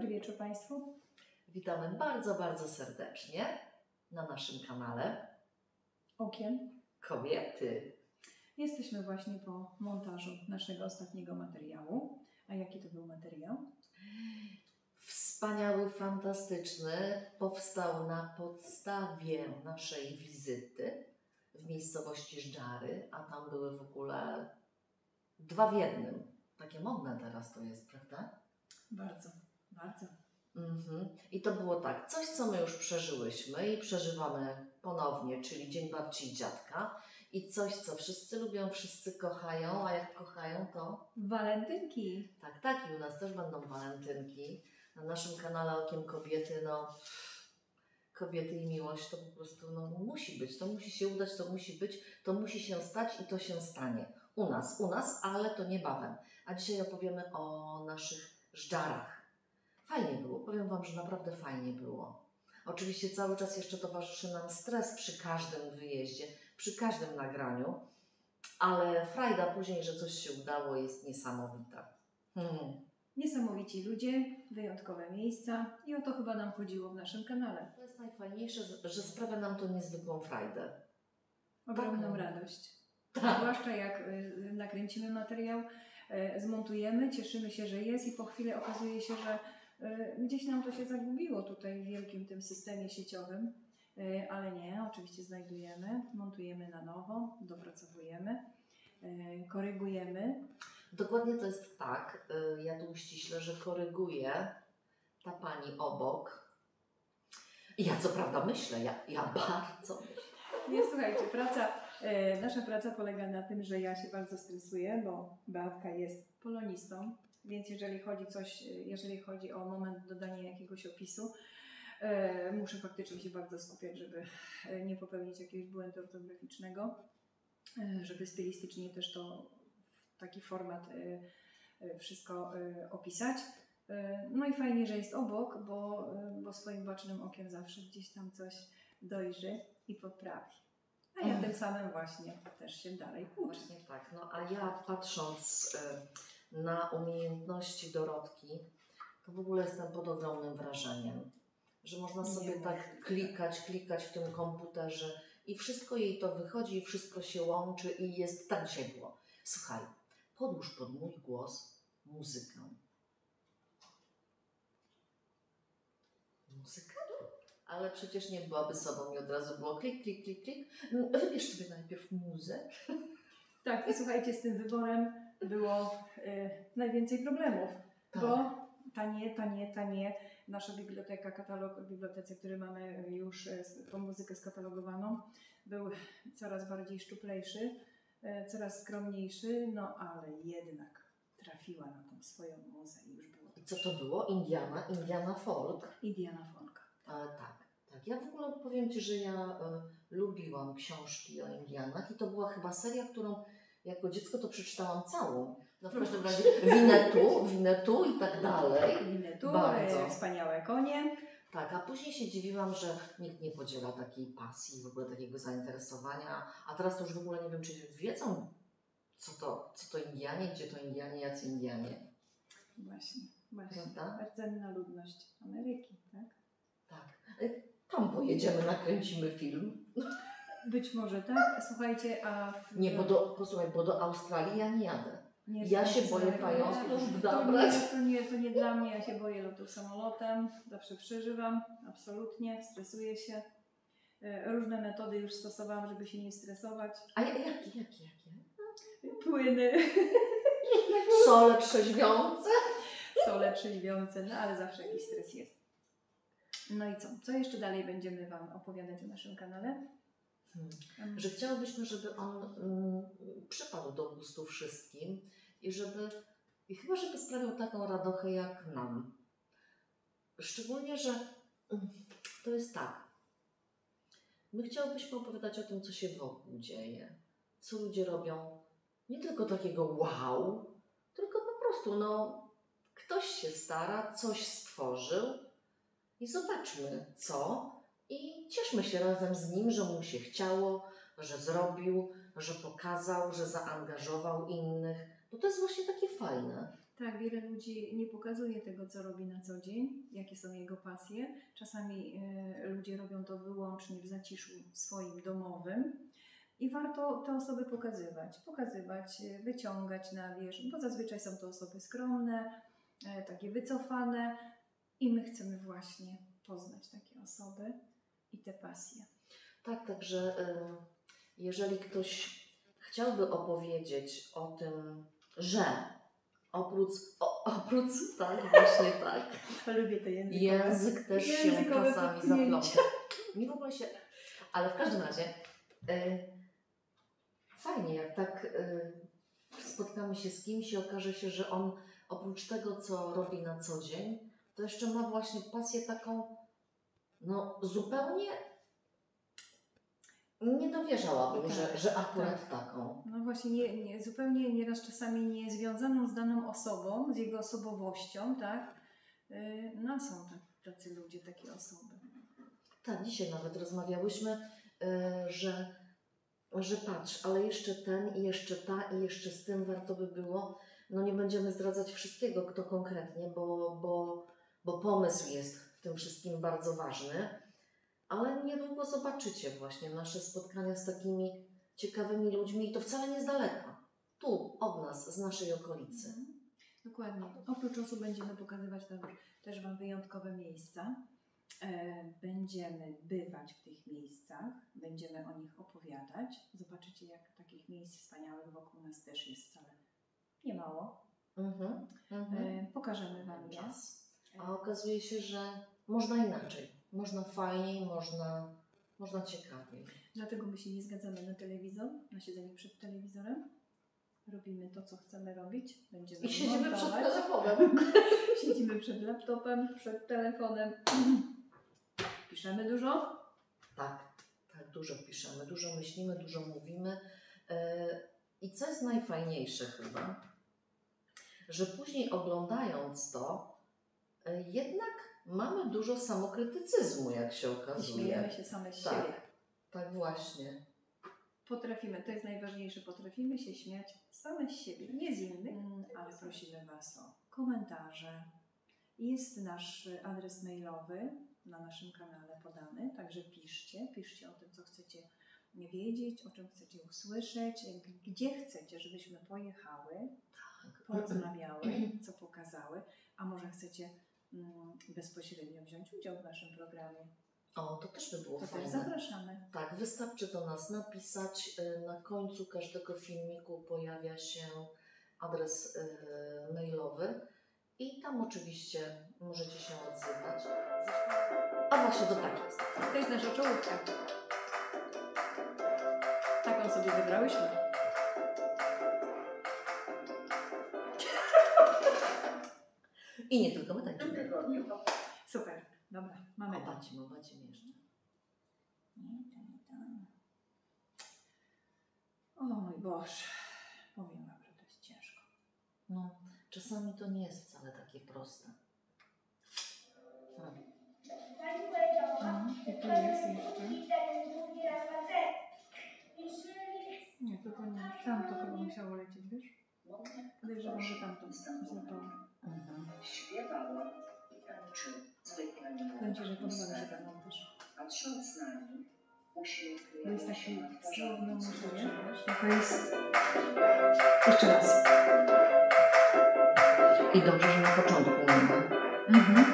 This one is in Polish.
Dobry wieczór Państwu. Witamy bardzo, bardzo serdecznie na naszym kanale Okiem. Kobiety. Jesteśmy właśnie po montażu naszego ostatniego materiału. A jaki to był materiał? Wspaniały, fantastyczny. Powstał na podstawie naszej wizyty w miejscowości Żdżary, a tam były w ogóle 2 w 1. Takie modne teraz to jest, prawda? Bardzo, bardzo. I to było tak, coś co my już przeżyłyśmy i przeżywamy ponownie, czyli Dzień Babci i Dziadka. I coś, co wszyscy lubią, wszyscy kochają, a jak kochają to... Walentynki. Tak, tak, i u nas też będą walentynki. Na naszym kanale Okiem Kobiety, kobiety i miłość to po prostu musi być, to musi się udać, to musi być, to musi się stać i to się stanie. U nas, ale to niebawem. A dzisiaj opowiemy o naszych Żdżarach. Fajnie było, powiem Wam, że naprawdę fajnie było. Oczywiście cały czas jeszcze towarzyszy nam stres przy każdym wyjeździe, przy każdym nagraniu, ale frajda później, że coś się udało, jest niesamowita. Niesamowici ludzie, wyjątkowe miejsca i o to chyba nam chodziło w naszym kanale. To jest najfajniejsze, że sprawia nam to niezwykłą frajdę. Ogromną radość. Zwłaszcza jak nakręcimy materiał, zmontujemy, cieszymy się, że jest i po chwili okazuje się, że gdzieś nam to się zagubiło tutaj w wielkim tym systemie sieciowym, ale nie, oczywiście znajdujemy, montujemy na nowo, dopracowujemy, korygujemy. Dokładnie to jest tak, ja tu uściślę, że koryguję ta pani obok. I ja co prawda myślę, ja bardzo myślę. Nie, słuchajcie, nasza praca polega na tym, że ja się bardzo stresuję, bo Beatka jest polonistą, więc jeżeli chodzi o moment dodania jakiegoś opisu, muszę faktycznie się bardzo skupiać, żeby nie popełnić jakiegoś błędu ortograficznego, żeby stylistycznie też to w taki format wszystko opisać. No i fajnie, że jest obok, bo swoim bacznym okiem zawsze gdzieś tam coś dojrzy i poprawi. A ja tym samym właśnie też się dalej uczę. Właśnie tak, a ja patrząc na umiejętności Dorotki, to w ogóle jestem pod ogromnym wrażeniem, że można sobie tak klikać w tym komputerze i wszystko jej to wychodzi i wszystko się łączy i jest tak dzisiaj było. Słuchaj, podłóż pod mój głos muzykę. Muzykę? Ale przecież nie byłaby sobą i od razu było klik, klik, klik, klik. Wybierz sobie najpierw muzę. Tak, i słuchajcie, z tym wyborem było najwięcej problemów, tak. Bo tanie. Nasza biblioteka, katalog w bibliotece, który mamy już tą muzykę skatalogowaną, był coraz bardziej szczuplejszy, coraz skromniejszy, ale jednak trafiła na tą swoją muzę i już było. I co to było? Indiana Folk? Indiana Folk. Tak. Ja w ogóle powiem Ci, że ja lubiłam książki o Indianach i to była chyba seria, którą jako dziecko to przeczytałam całą. No w każdym razie Winnetou i tak dalej. Winnetou, bardzo. Wspaniałe konie. Tak, a później się dziwiłam, że nikt nie podziela takiej pasji, w ogóle takiego zainteresowania. A teraz to już w ogóle nie wiem, czy wiedzą, co to Indianie, gdzie to Indianie, jacy Indianie. Właśnie. Prawda? Rdzenna ludność Ameryki, tak? Tak. Tam pojedziemy, nakręcimy film. Być może tak. Słuchajcie, Nie, bo do Australii ja nie jadę. Ja się boję pająków. To nie dla mnie. Ja się boję lotów samolotem. Zawsze przeżywam. Absolutnie. Stresuję się. Różne metody już stosowałam, żeby się nie stresować. A jakie? Płyny. Sole trzeźwiące. Sole trzeźwiące, ale zawsze jakiś stres jest. No i co? Co jeszcze dalej będziemy Wam opowiadać o naszym kanale? Że chciałybyśmy, żeby on przypadł do gustu wszystkim i chyba żeby sprawiał taką radochę jak nam. Szczególnie, że to jest tak. My chciałybyśmy opowiadać o tym, co się wokół dzieje, co ludzie robią. Nie tylko takiego wow, tylko po prostu ktoś się stara, coś stworzył i zobaczmy co. I cieszmy się razem z nim, że mu się chciało, że zrobił, że pokazał, że zaangażował innych. Bo to jest właśnie takie fajne. Tak, wiele ludzi nie pokazuje tego, co robi na co dzień, jakie są jego pasje. Czasami ludzie robią to wyłącznie w zaciszu swoim domowym i warto te osoby pokazywać, wyciągać na wierzch, bo zazwyczaj są to osoby skromne, takie wycofane i my chcemy właśnie poznać takie osoby i te pasje. Tak, także jeżeli ktoś chciałby opowiedzieć o tym, że oprócz tak, właśnie tak, Lubię te język też się czasami zapląta. Nie w ogóle się, ale w każdym razie fajnie, jak tak spotkamy się z kimś i okaże się, że on oprócz tego, co robi na co dzień, to jeszcze ma właśnie pasję taką, no zupełnie nie dowierzałabym, że akurat taką. No właśnie, zupełnie nieraz czasami nie związaną z daną osobą, z jego osobowością, tak? No są tacy ludzie, takie osoby. Tak, dzisiaj nawet rozmawiałyśmy, że patrz, ale jeszcze ten i jeszcze ta i jeszcze z tym warto by było. No nie będziemy zdradzać wszystkiego, kto konkretnie, bo pomysł jest w tym wszystkim bardzo ważny. Ale niedługo zobaczycie właśnie nasze spotkania z takimi ciekawymi ludźmi i to wcale nie z daleka. Tu, od nas, z naszej okolicy. Dokładnie. Oprócz osób będziemy pokazywać też Wam wyjątkowe miejsca. Będziemy bywać w tych miejscach, będziemy o nich opowiadać. Zobaczycie, jak takich miejsc wspaniałych wokół nas też jest wcale nie mało. Pokażemy Wam je. A okazuje się, że można inaczej. Można fajniej, można ciekawiej. Dlatego my się nie zgadzamy na telewizor, na siedzenie przed telewizorem. Robimy to, co chcemy robić. Będziemy I siedzimy montować. przed telefonem. Siedzimy przed laptopem, przed telefonem. Piszemy dużo? Tak, dużo piszemy, dużo myślimy, dużo mówimy. I co jest najfajniejsze chyba, że później oglądając to, jednak mamy dużo samokrytycyzmu, jak się okazuje. I śmiejemy się same z siebie. Tak właśnie. Potrafimy, to jest najważniejsze, potrafimy się śmiać same z siebie, nie z innych, ale prosimy Was o komentarze. Jest nasz adres mailowy na naszym kanale podany, także piszcie o tym, co chcecie wiedzieć, o czym chcecie usłyszeć, gdzie chcecie, żebyśmy pojechały, porozmawiały, co pokazały, a może chcecie bezpośrednio wziąć udział w naszym programie. O, to też by było to fajne. Też zapraszamy. Tak, wystarczy do nas napisać. Na końcu każdego filmiku pojawia się adres mailowy i tam oczywiście możecie się odzywać. A właśnie, to tak jest. To jest nasza czołówka. Taką sobie wybrałyśmy. I nie tylko my tańczymy. Super, dobra, mamy to. Obacimy jeszcze. Nie. O mój Boże, powiem Wam, że to jest ciężko. No, czasami to nie jest wcale takie proste. Pani powiedziała, I tu jest jeszcze. Nie, to nie. Tam to chyba musiało lecieć, wiesz? Podejrzewam, że tamto złapało. Śpiewała i tańczy zwykle nie. Powiem Ci, że podoba mi się ten montaż. Patrząc na nie, uśmiech To jest taki na twarzy słowno obcej mówię. dziewczyny. To jest... Jeszcze raz. I dobrze, że na początku nie ma. Mhm.